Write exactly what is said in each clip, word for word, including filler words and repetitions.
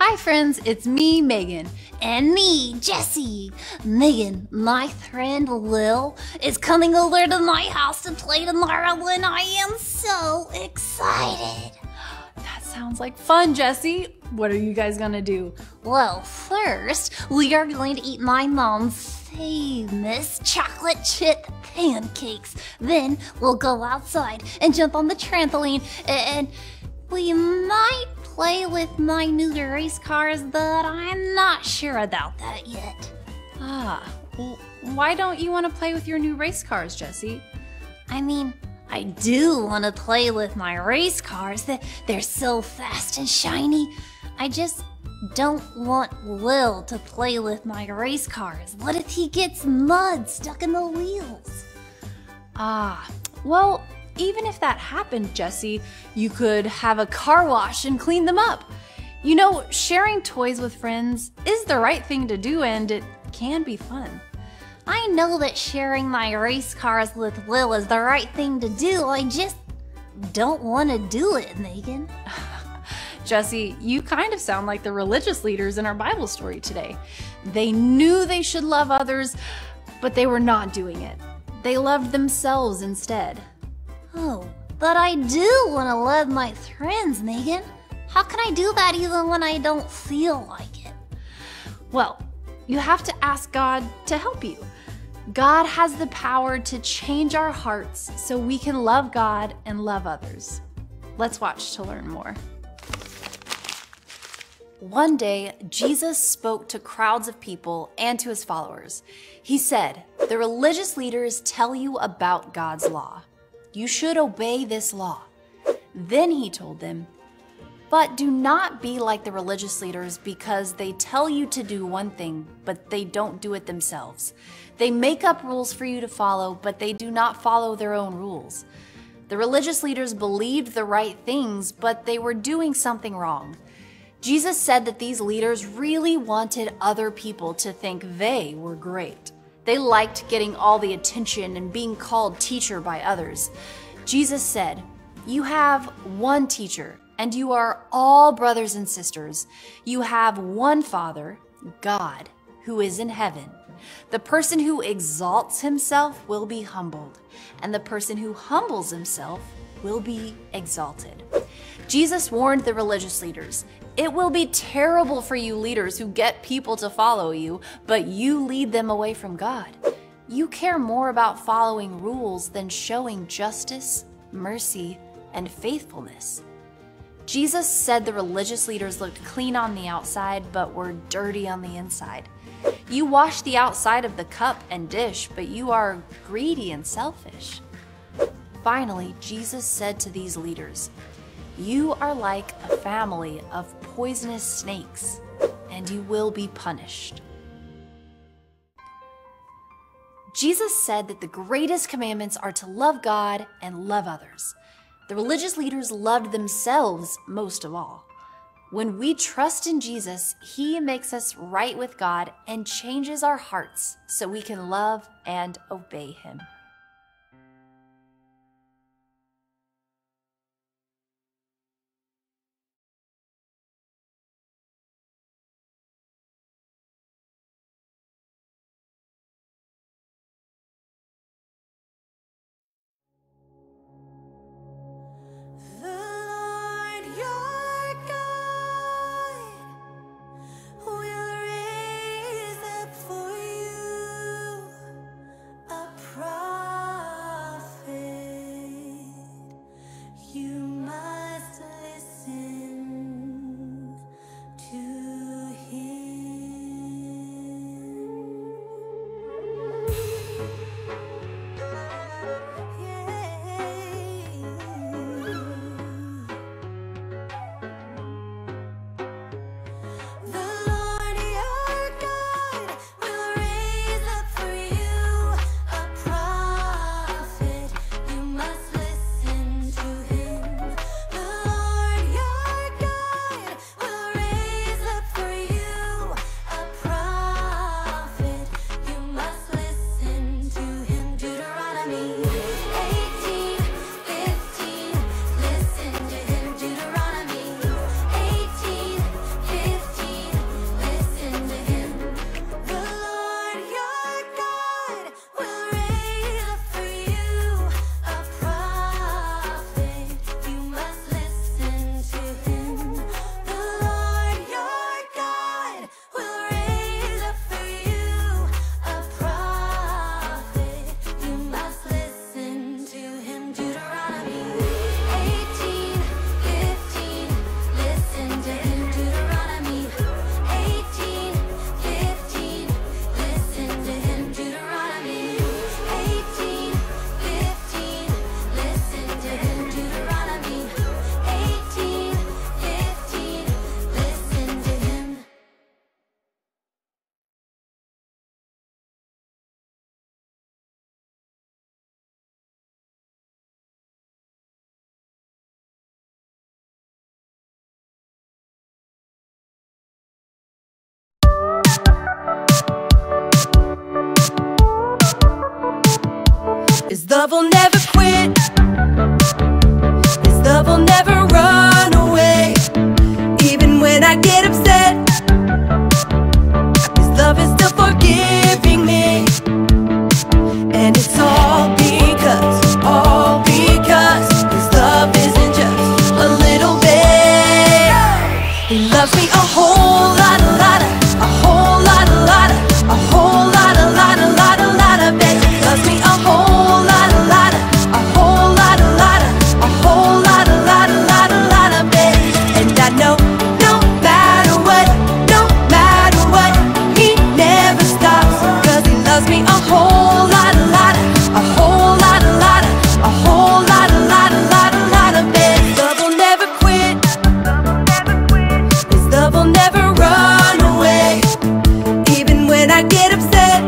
Hi friends, it's me, Megan. And me, Jessie. Megan, my friend Lil, is coming over to my house to play tomorrow and I am so excited. That sounds like fun, Jessie. What are you guys gonna do? Well, first, we are going to eat my mom's famous chocolate chip pancakes. Then we'll go outside and jump on the trampoline and we might play with my new race cars, but I'm not sure about that yet. Ah, well, why don't you want to play with your new race cars, Jessie? I mean, I do want to play with my race cars. They're so fast and shiny. I just don't want Lil to play with my race cars. What if he gets mud stuck in the wheels? Ah, well, even if that happened, Jessie, you could have a car wash and clean them up. You know, sharing toys with friends is the right thing to do and it can be fun. I know that sharing my race cars with Lil is the right thing to do. I just don't want to do it, Megan. Jessie, you kind of sound like the religious leaders in our Bible story today. They knew they should love others, but they were not doing it. They loved themselves instead. Oh, but I do want to love my friends, Megan. How can I do that even when I don't feel like it? Well, you have to ask God to help you. God has the power to change our hearts so we can love God and love others. Let's watch to learn more. One day, Jesus spoke to crowds of people and to his followers. He said, "The religious leaders tell you about God's law. You should obey this law." Then he told them, "But do not be like the religious leaders because they tell you to do one thing, but they don't do it themselves. They make up rules for you to follow, but they do not follow their own rules. The religious leaders believed the right things, but they were doing something wrong." Jesus said that these leaders really wanted other people to think they were great. They liked getting all the attention and being called teacher by others. Jesus said, "You have one teacher, and you are all brothers and sisters. You have one Father, God, who is in heaven. The person who exalts himself will be humbled, and the person who humbles himself will be exalted." Jesus warned the religious leaders, "It will be terrible for you leaders who get people to follow you, but you lead them away from God. You care more about following rules than showing justice, mercy, and faithfulness." Jesus said the religious leaders looked clean on the outside, but were dirty on the inside. You wash the outside of the cup and dish, but you are greedy and selfish. Finally, Jesus said to these leaders, "You are like a family of poisonous snakes, and you will be punished." Jesus said that the greatest commandments are to love God and love others. The religious leaders loved themselves most of all. When we trust in Jesus, He makes us right with God and changes our hearts so we can love and obey Him. Promise. love will never quit. This love will never run away. Even when I get upset, His love is still forgiving me. And it's all because, all because His love isn't just a little bit. He loves me a whole lot, a lot, a whole lot, a lot, a whole lot, a lot, a lot, a lot of it. He loves me a whole lot, a lot, a whole lot, a lot, a whole lot, a lot, a lot, a lot of it. And I know, no matter what, no matter what, He never stops. Cause He loves me a whole lot, a lot, a whole lot, a lot, a whole lot, a lot, a lot, a lot of it. His love will never quit. His love will never run away. Even when I get upset,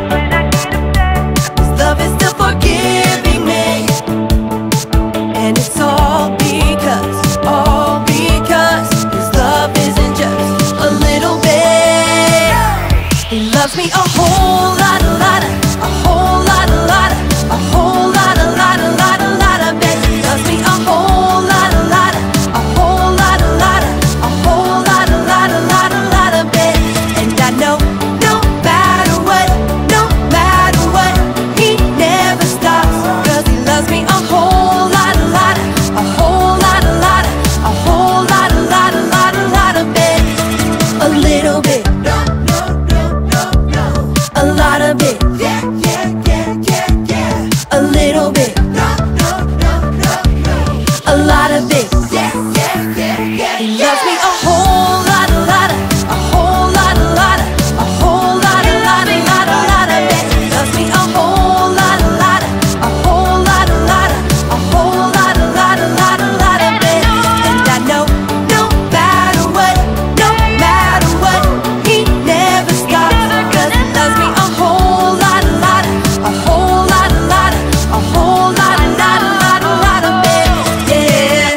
His love is still forgiving me. And it's all because, all because His love isn't just a little bit. He loves me a whole lot, a lot, a whole lot, a lot, a whole lot, a lot, a lot, a lot of it. He loves me a whole lot, a lot, a whole lot, a lot, a whole lot, a lot, a lot, a lot of it. And I know, no matter what, no matter what, He never stops. Cause He loves me a whole lot, a lot, a whole lot, a lot, a whole lot, a lot, a lot, a lot of it. A little bit, no, no, no, no, no. A lot of it, yeah, yeah, yeah, yeah, yeah. A little bit, no, no, no, no, no. A lot of it, yeah, yeah, yeah, yeah. He loves me a whole lot, a lot, a whole lot, a lot, a whole lot, a lot, a lot, a lot of it. He loves me a whole lot, a lot, a whole lot, a lot, a whole lot, a lot, a lot, a lot of it. And I know, no matter what, no matter what, He never stops. Cause He loves me a whole lot, a lot, a whole lot, a lot, a whole lot, a lot, a lot, a lot of it. Yeah.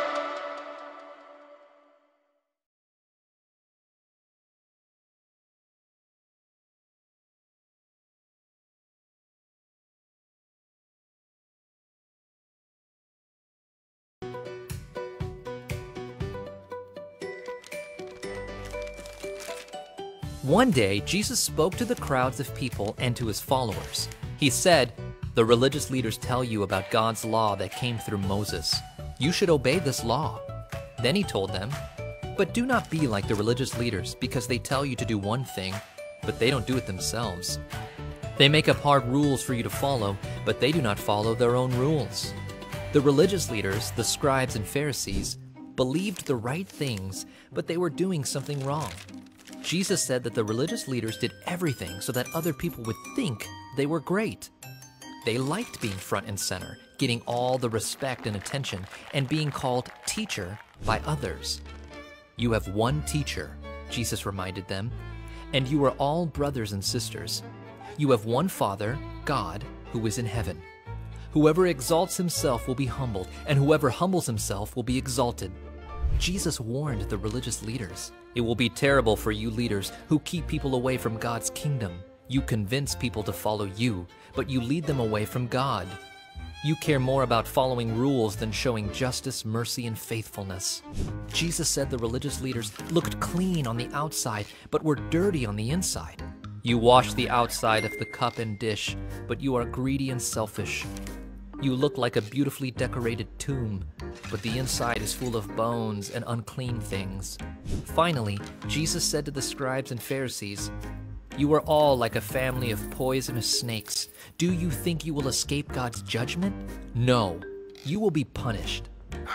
One day, Jesus spoke to the crowds of people and to His followers. He said, "The religious leaders tell you about God's law that came through Moses. You should obey this law." Then He told them, "But do not be like the religious leaders, because they tell you to do one thing, but they don't do it themselves. They make up hard rules for you to follow, but they do not follow their own rules." The religious leaders, the scribes and Pharisees, believed the right things, but they were doing something wrong. Jesus said that the religious leaders did everything so that other people would think they were great. They liked being front and center, getting all the respect and attention, and being called teacher by others. "You have one teacher," Jesus reminded them, "and you are all brothers and sisters. You have one Father, God, who is in heaven. Whoever exalts himself will be humbled, and whoever humbles himself will be exalted." Jesus warned the religious leaders. It will be terrible for you leaders who keep people away from God's kingdom. You convince people to follow you, but you lead them away from God. You care more about following rules than showing justice, mercy, and faithfulness. Jesus said the religious leaders looked clean on the outside, but were dirty on the inside. You wash the outside of the cup and dish, but you are greedy and selfish. You look like a beautifully decorated tomb, but the inside is full of bones and unclean things. Finally, Jesus said to the scribes and Pharisees, "You are all like a family of poisonous snakes. Do you think you will escape God's judgment? No, you will be punished."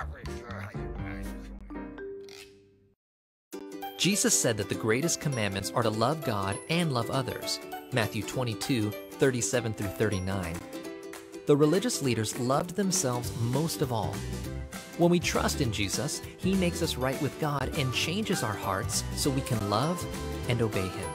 Jesus said that the greatest commandments are to love God and love others. Matthew twenty-two, thirty-seven through thirty-nine. The religious leaders loved themselves most of all. When we trust in Jesus, He makes us right with God and changes our hearts so we can love and obey Him.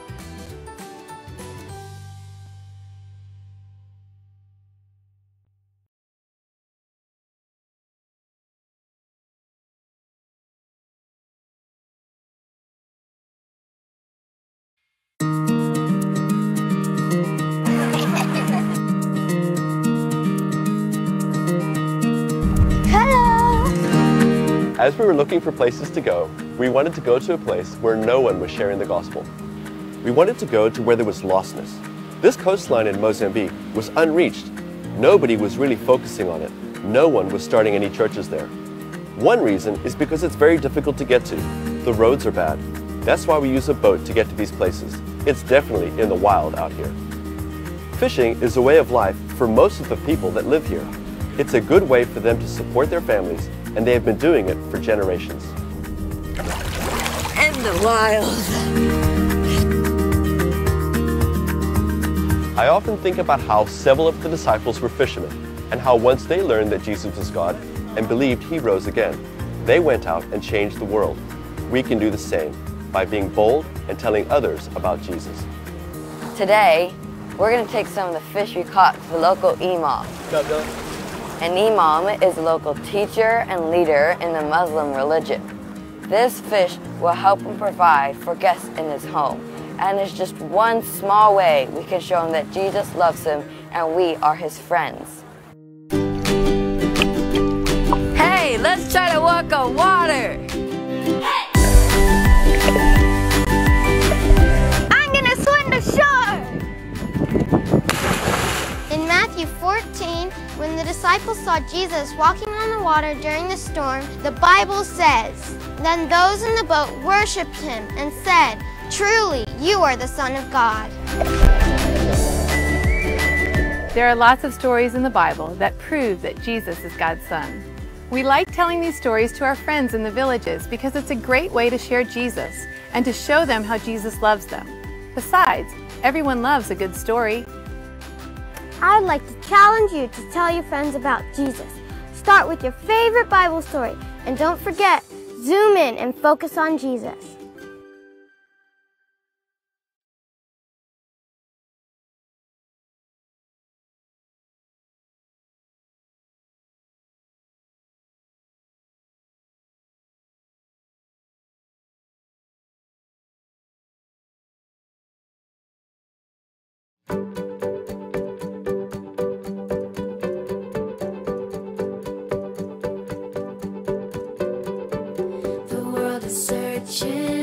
As we were looking for places to go, we wanted to go to a place where no one was sharing the gospel. We wanted to go to where there was lostness. This coastline in Mozambique was unreached. Nobody was really focusing on it. No one was starting any churches there. One reason is because it's very difficult to get to. The roads are bad. That's why we use a boat to get to these places. It's definitely in the wild out here. Fishing is a way of life for most of the people that live here. It's a good way for them to support their families, and they have been doing it for generations. In the wild. I often think about how several of the disciples were fishermen, and how once they learned that Jesus was God and believed He rose again, they went out and changed the world. We can do the same by being bold and telling others about Jesus. Today, we're going to take some of the fish we caught to the local imam. An imam is a local teacher and leader in the Muslim religion. This fish will help him provide for guests in his home, and it's just one small way we can show him that Jesus loves him and we are his friends. Hey, let's try to walk on water! I'm gonna swim to shore! In Matthew fourteen, when the disciples saw Jesus walking on the water during the storm, the Bible says, "Then those in the boat worshipped him and said, 'Truly, you are the Son of God.'" There are lots of stories in the Bible that prove that Jesus is God's Son. We like telling these stories to our friends in the villages because it's a great way to share Jesus and to show them how Jesus loves them. Besides, everyone loves a good story. I'd like to challenge you to tell your friends about Jesus. Start with your favorite Bible story, and don't forget, zoom in and focus on Jesus. The world is searching